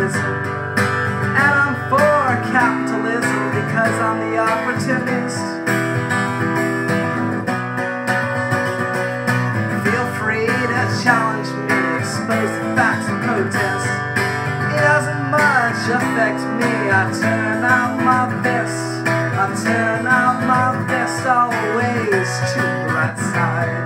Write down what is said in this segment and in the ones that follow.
socialism, and I'm for capitalism because I'm the opportunist. Feel free to challenge me, expose the facts and protest. It doesn't much affect me. I turn out my best. I turn out my best always to the right side.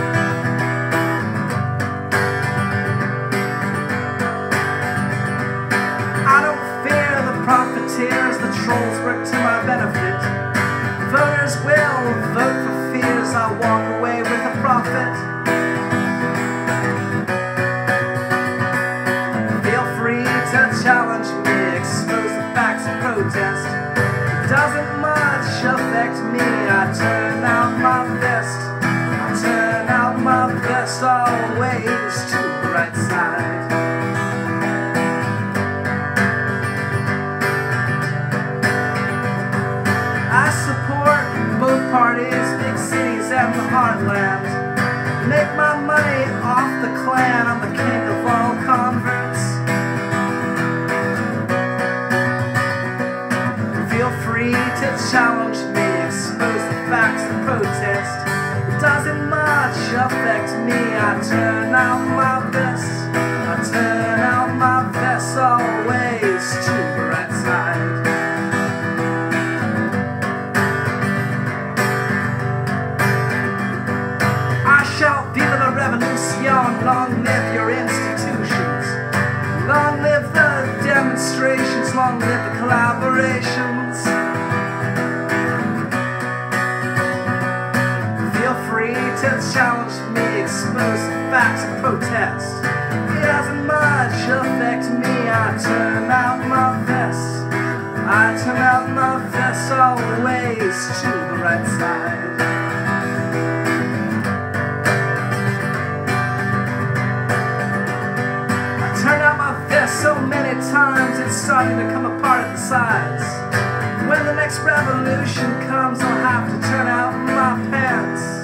I don't fear the profiteers, the trolls work to my benefit. Voters will vote for fears, I walk away with a profit. Feel free to challenge me, expose the facts and protest. It doesn't much affect me. I turn out my best. I turn out my best always to the right side. I support both parties, big cities and the heartland. Make my money off the clan. I'm the king of all converts. Feel free to challenge me, expose the facts and protest. It doesn't much affect me. I turn out my best. I turn out my best always to the right side. I shout viva la revolution, long live your institutions. Long live the demonstrations, long live the collaborations. Feel free to challenge me, expose the facts and protest. It doesn't much affect me. I turn out my best. I turn out my best always to the right side. Turn out my vest so many times it's starting to come apart at the sides. When the next revolution comes, I'll have to turn out my pants.